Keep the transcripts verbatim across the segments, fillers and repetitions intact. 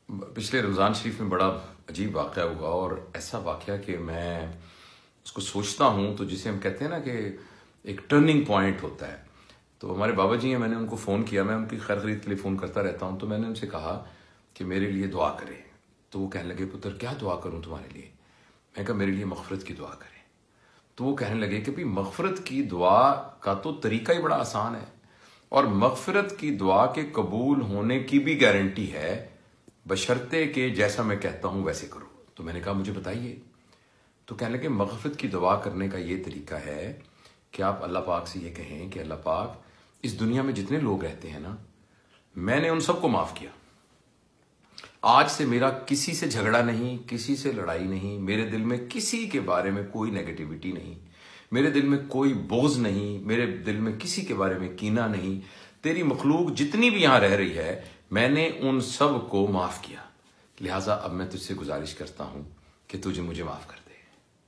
پچھلے رمضان شریف میں بڑا عجیب واقعہ ہوا، اور ایسا واقعہ کہ میں اس کو سوچتا ہوں تو جسے ہم کہتے ہیں نا کہ ایک ٹرننگ پوائنٹ ہوتا ہے. تو ہمارے بابا جی ہیں، میں نے ان کو فون کیا، میں ان کی خیر خرید کے لیے فون کرتا رہتا ہوں، تو میں نے ان سے کہا کہ میرے لیے دعا کریں. تو وہ کہنے لگے پتر کیا دعا کروں تمہارے لیے؟ میں کہا میرے لیے مغفرت کی دعا کریں. تو وہ کہنے لگے کہ بھی مغفرت کی دعا کا تو طریقہ ہی بڑا آسان ہے، اور مغفرت کی دعا کے قبول ہونے کی بھی گارنٹی ہے بشرطے کہ جیسا میں کہتا ہوں ویسے کرو. تو میں نے کہا مجھے بتائیے. تو کہنے لگے مغفرت کی دعا کرنے کا یہ طریقہ ہے کہ آپ اللہ پاک سے یہ کہیں کہ اللہ پاک اس دنیا میں جتنے لوگ رہتے ہیں نا، میں نے ان سب کو معاف کیا. آج سے میرا کسی سے جھگڑا نہیں، کسی سے لڑائی نہیں، میرے دل میں کسی کے بارے میں کوئی نیگیٹیوٹی نہیں، میرے دل میں کوئی بغض نہیں، میرے دل میں کسی کے بارے میں کینہ نہیں. تیری مخلوق جتنی بھی یہاں رہ رہی ہے میں نے ان سب کو معاف کیا، لہٰذا اب میں تجھ سے گزارش کرتا ہوں کہ تجھے مجھے معاف کر دے.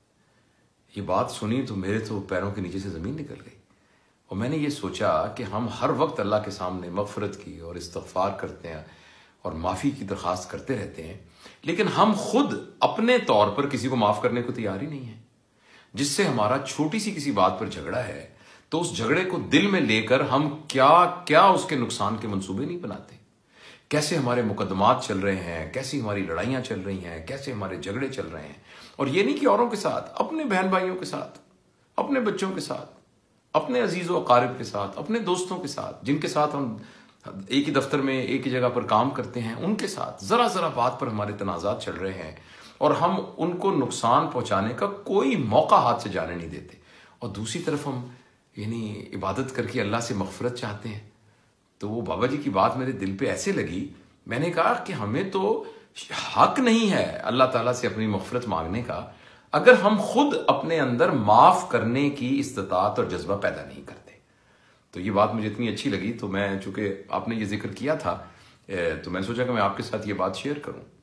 یہ بات سنی تو میرے تو پیروں کے نیچے سے زمین نکل گئی، اور میں نے یہ سوچا کہ ہم ہر وقت اللہ کے سامنے مغفرت کی اور استغفار کرتے ہیں اور معافی کی درخواست کرتے رہتے ہیں، لیکن ہم خود اپنے طور پر کسی کو معاف کرنے کو تیار ہی نہیں ہیں. جس سے ہمارا چھوٹی سی کسی بات پر جھگڑا ہے تو اس جھگڑے کو دل میں لے کر ہم کیا کیا اس کے نقصان کے منصوبے نہیں بناتے. کیسے ہمارے مقدمات چل رہے ہیں، کیسی ہماری لڑائیاں چل رہی ہیں، کیسے ہمارے جھگڑے چل رہے ہیں. اور یہ نہیں کہ اوروں کے ساتھ، اپنے بہن بھائیوں کے ساتھ، اپنے بچوں کے ساتھ، اپنے عزیز و اقارب کے ساتھ، اپنے دوستوں کے ساتھ، جن کے ساتھ ہم ایک ہی دفتر میں ایک ہی جگہ پر کام کرتے ہیں، ان کے ساتھ ذرا ذرا بات پر ہمارے تنازعات چل رہے ہیں، اور ہم ان کو نقصان پہنچانے کا کوئی موقع ہاتھ سے جانے نہیں دیتے. اور دوسری طرف ہم یعنی عبادت کر کے اللہ سے مغفرت چاہتے ہیں. تو وہ بابا جی کی بات میرے دل پہ ایسے لگی، میں نے کہا کہ ہمیں تو حق نہیں ہے اللہ تعالیٰ سے اپنی مغفرت مانگنے کا اگر ہم خود اپنے اندر معاف کرنے کی استطاعت اور جذبہ پیدا نہیں کرتے. تو یہ بات مجھے اتنی اچھی لگی، تو میں چونکہ آپ نے یہ ذکر کیا تھا تو میں سوچا کہ میں آپ کے ساتھ یہ بات شیئر کروں.